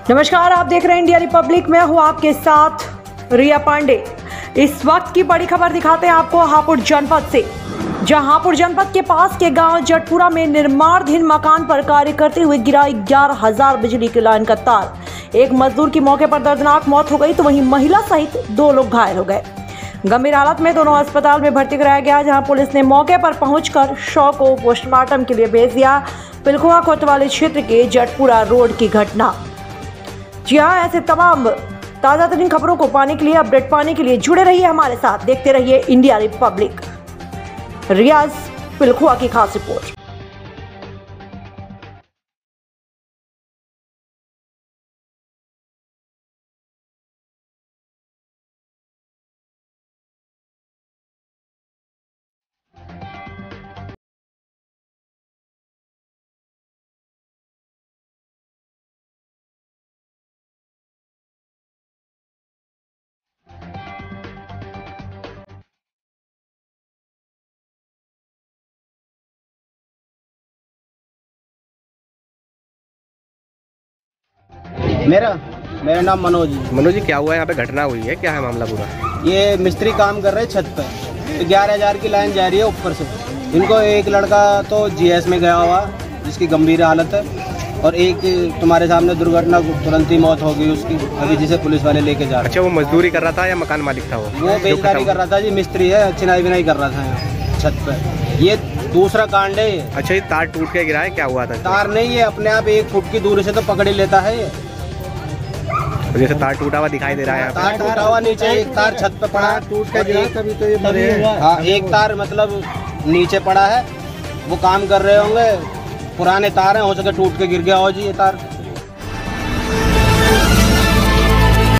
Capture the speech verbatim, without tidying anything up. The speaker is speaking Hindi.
नमस्कार, आप देख रहे हैं इंडिया रिपब्लिक में हूँ आपके साथ रिया पांडे। इस वक्त की बड़ी खबर दिखाते हैं आपको हापुड़ जनपद से, जहां हापुड़ जनपद के पास के गांव जटपुरा में निर्माणाधीन मकान पर कार्य करते हुए गिरा ग्यारह हजार बिजली की लाइन का तार। एक मजदूर की मौके पर दर्दनाक मौत हो गई तो वहीं महिला सहित दो लोग घायल हो गए। गंभीर हालत में दोनों अस्पताल में भर्ती कराया गया, जहां पुलिस ने मौके पर पहुंचकर शव को पोस्टमार्टम के लिए भेज दिया। पिलखुआ कोतवाली क्षेत्र के जटपुरा रोड की घटना। जी हाँ, ऐसे तमाम ताज़ा तरीन खबरों को पाने के लिए, अपडेट पाने के लिए जुड़े रहिए हमारे साथ, देखते रहिए इंडिया रिपब्लिक। रियाज पिलखुआ की खास रिपोर्ट। मेरा मेरा नाम मनोज है। मनोज जी, क्या हुआ है? यहाँ पे घटना हुई है, क्या है मामला पूरा? ये मिस्त्री काम कर रहे हैं छत पे, ग्यारह हजार की लाइन जा रही है ऊपर से। इनको एक लड़का तो जीएस में गया हुआ जिसकी गंभीर हालत है, और एक तुम्हारे सामने दुर्घटना तुरंत ही मौत हो गई उसकी, अभी जिसे पुलिस वाले लेके जा रहे हैं। अच्छा, वो मजदूरी कर रहा था या मकान मालिक था? वो वो बेचदारी कर रहा था जी, मिस्त्री है, चिनाई बिनाई कर रहा था यहाँ छत पे। ये दूसरा कांड है। अच्छा, ये तार टूट के गिरा है, क्या हुआ था? तार नहीं है, अपने आप एक फुट की दूरी से तो पकड़ ही लेता है। जैसे तार टूटा हुआ दिखाई दे रहा है। तार टूटा हुआ नीचे, एक तार छत पे पड़ा है, टूट के गिरा तभी तो ये मरे हैं। हाँ, एक तार मतलब नीचे पड़ा है, वो काम कर रहे होंगे, पुराने तार हैं, हो सके टूट के गिर गया हो जी ये तार।